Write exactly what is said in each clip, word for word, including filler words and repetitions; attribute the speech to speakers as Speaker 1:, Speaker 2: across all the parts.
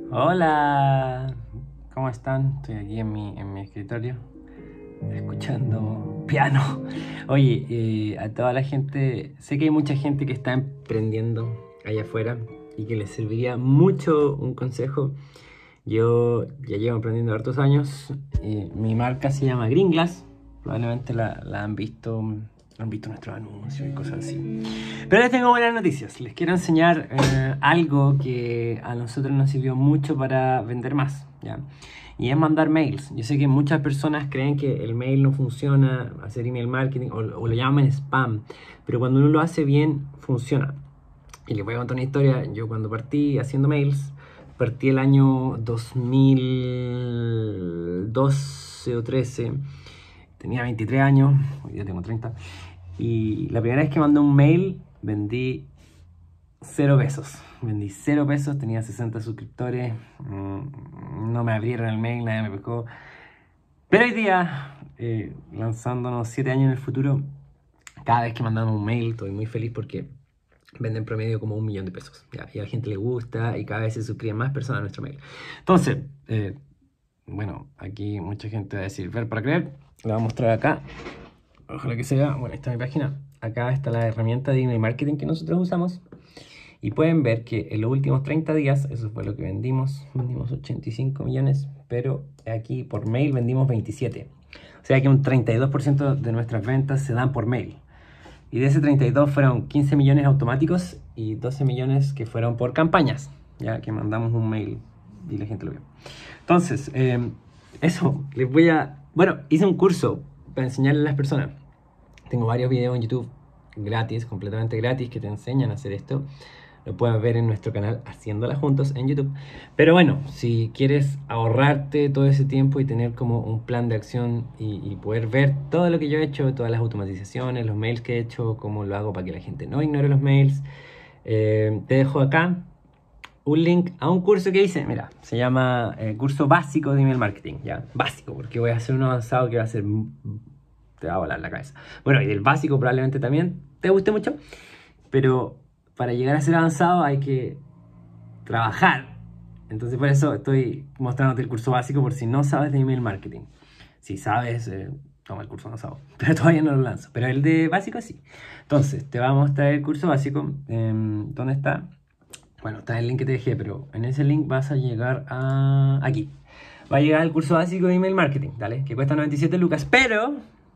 Speaker 1: Hola, ¿cómo están? Estoy aquí en mi, en mi escritorio escuchando piano. Oye, eh, a toda la gente, sé que hay mucha gente que está emprendiendo allá afuera y que les serviría mucho un consejo. Yo ya llevo emprendiendo hartos años. Eh, mi marca se llama Green Glass. Probablemente la, la han visto, han visto nuestros anuncios y cosas así. Pero les tengo buenas noticias. Les quiero enseñar eh, algo que a nosotros nos sirvió mucho para vender más, ¿ya? Y es mandar mails. Yo sé que muchas personas creen que el mail no funciona, hacer email marketing, o, o lo llaman spam. Pero cuando uno lo hace bien, funciona. Y les voy a contar una historia. Yo cuando partí haciendo mails, partí el año dos mil doce o trece. Tenía veintitrés años, hoy día tengo treinta. Y la primera vez que mandé un mail, vendí cero pesos. Vendí cero pesos, tenía sesenta suscriptores. Mmm, no me abrieron el mail, nadie me pescó. Pero hoy día, eh, lanzándonos siete años en el futuro, cada vez que mandamos un mail, estoy muy feliz porque venden promedio como un millón de pesos, ¿ya? Y a la gente le gusta y cada vez se suscriben más personas a nuestro mail. Entonces, eh, bueno, aquí mucha gente va a decir, ver para creer, lo voy a mostrar acá. Ojalá que se vea. Bueno, esta es mi página. Acá está la herramienta de email marketing que nosotros usamos. Y pueden ver que en los últimos treinta días, eso fue lo que vendimos, vendimos ochenta y cinco millones, pero aquí por mail vendimos veintisiete. O sea que un treinta y dos por ciento de nuestras ventas se dan por mail. Y de ese treinta y dos fueron quince millones automáticos y doce millones que fueron por campañas, ya que mandamos un mail y la gente lo vio. Entonces, eh, eso, les voy a... Bueno, hice un curso para enseñarle a las personas. Tengo varios videos en YouTube gratis, completamente gratis, que te enseñan a hacer esto. Lo puedes ver en nuestro canal Haciéndola Juntos en YouTube. Pero bueno, si quieres ahorrarte todo ese tiempo y tener como un plan de acción y, y poder ver todo lo que yo he hecho, todas las automatizaciones, los mails que he hecho, cómo lo hago para que la gente no ignore los mails, eh, te dejo acá un link a un curso que hice. Mira, se llama eh, curso básico de email marketing, ya, básico, porque voy a hacer un avanzado que va a ser, te va a volar la cabeza. Bueno, y del básico probablemente también te guste mucho, pero para llegar a ser avanzado hay que trabajar. Entonces por eso estoy mostrándote el curso básico por si no sabes de email marketing. Si sabes, eh, toma el curso avanzado, pero todavía no lo lanzo. Pero el de básico sí. Entonces te va a mostrar el curso básico. Eh, ¿Dónde está? Bueno, está en el link que te dejé, pero en ese link vas a llegar a... aquí. Va a llegar el curso básico de email marketing, ¿vale? Que cuesta noventa y siete lucas, pero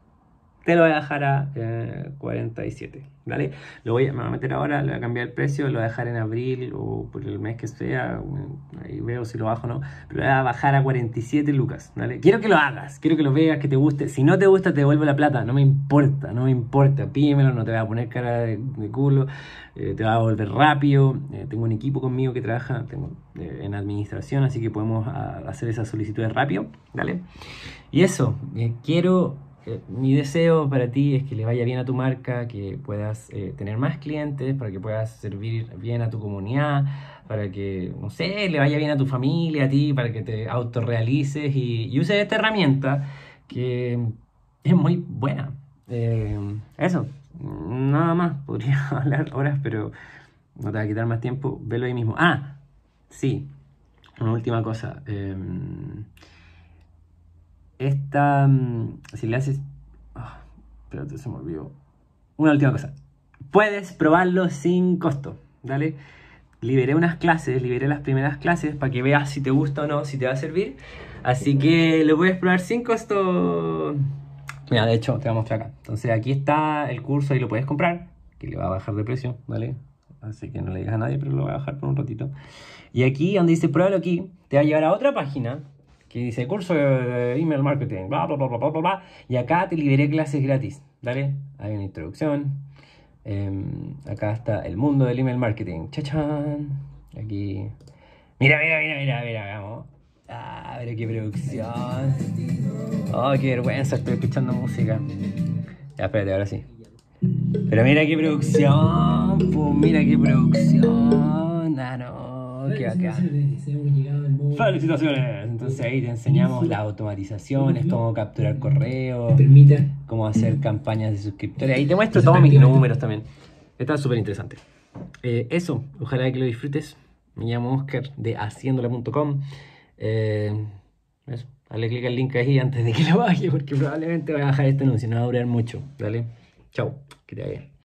Speaker 1: te lo voy a dejar a eh, cuarenta y siete, ¿vale? Lo voy a, me voy a meter ahora, le voy a cambiar el precio, lo voy a dejar en abril o por el mes que sea, ahí veo si lo bajo o no, pero lo voy a bajar a cuarenta y siete lucas, ¿vale? Quiero que lo hagas, quiero que lo veas, que te guste. Si no te gusta, te devuelvo la plata, no me importa, no me importa, pídemelo, no te voy a poner cara de, de culo, eh, te va a volver rápido. Eh, tengo un equipo conmigo que trabaja tengo, eh, en administración, así que podemos a, hacer esas solicitudes rápido, ¿vale? Y eso, eh, quiero... Eh, mi deseo para ti es que le vaya bien a tu marca, que puedas eh, tener más clientes, para que puedas servir bien a tu comunidad, para que, no sé, le vaya bien a tu familia, a ti, para que te autorrealices y, y uses esta herramienta que es muy buena. Eh, eso, nada más, podría hablar horas, pero no te va a quitar más tiempo, velo ahí mismo. Ah, sí, una última cosa. Eh, Esta, si le haces... Oh, espérate, se me olvidó. Una última cosa. Puedes probarlo sin costo, ¿vale? Liberé unas clases, liberé las primeras clases para que veas si te gusta o no, si te va a servir. Así que lo puedes probar sin costo. Mira, de hecho, te voy a mostrar acá. Entonces aquí está el curso y lo puedes comprar, que le va a bajar de precio, ¿vale? Así que no le digas a nadie, pero lo voy a bajar por un ratito. Y aquí, donde dice pruébalo aquí, te va a llevar a otra página que dice curso de email marketing, bla, bla, bla, bla, bla, bla, y acá te liberé clases gratis, ¿vale? Hay una introducción, eh, acá está el mundo del email marketing, chachán, aquí, mira, mira, mira, mira, mira, vamos, ah, mira qué producción, oh, qué vergüenza, estoy escuchando música, ya, espérate, ahora sí, pero mira qué producción, pues, mira qué producción, ah, no. Okay, okay. Felicitaciones. Entonces ahí te enseñamos las automatizaciones, cómo capturar correos, cómo hacer campañas de suscriptores. Ahí te muestro todos mis números también. Está súper interesante. Eh, eso, ojalá que lo disfrutes. Me llamo Oscar de haciéndola punto com. Eh, eso, dale clic al link ahí antes de que lo baje, porque probablemente voy a bajar este anuncio, no va a durar mucho. Dale, chao, que te vaya bien.